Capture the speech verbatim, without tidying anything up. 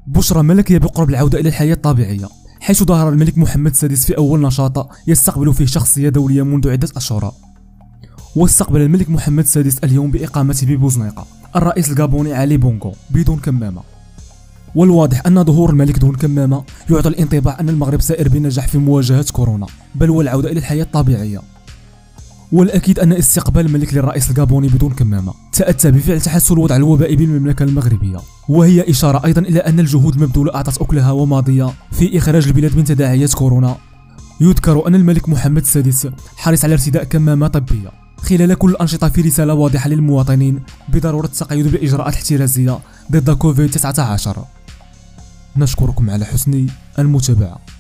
بشرى ملكية بقرب العودة إلى الحياة الطبيعية، حيث ظهر الملك محمد السادس في أول نشاط يستقبل فيه شخصية دولية منذ عدة أشهر. واستقبل الملك محمد السادس اليوم بإقامته ببوزنيقة الرئيس الغابوني علي بونغو بدون كمامة. والواضح أن ظهور الملك دون كمامة يعطي الانطباع أن المغرب سائر بنجاح في مواجهة كورونا، بل والعودة إلى الحياة الطبيعية. والأكيد أن استقبال الملك للرئيس الغابوني بدون كمامة تأتى بفعل تحسن الوضع الوبائي بالمملكة المغربية، وهي إشارة أيضا إلى أن الجهود المبذولة أعطت أكلها وماضية في إخراج البلاد من تداعيات كورونا. يذكر أن الملك محمد السادس حرص على ارتداء كمامة طبية خلال كل الأنشطة في رسالة واضحة للمواطنين بضرورة التقيد بالإجراءات الاحترازية ضد كوفيد تسعة عشر. نشكركم على حسن المتابعة.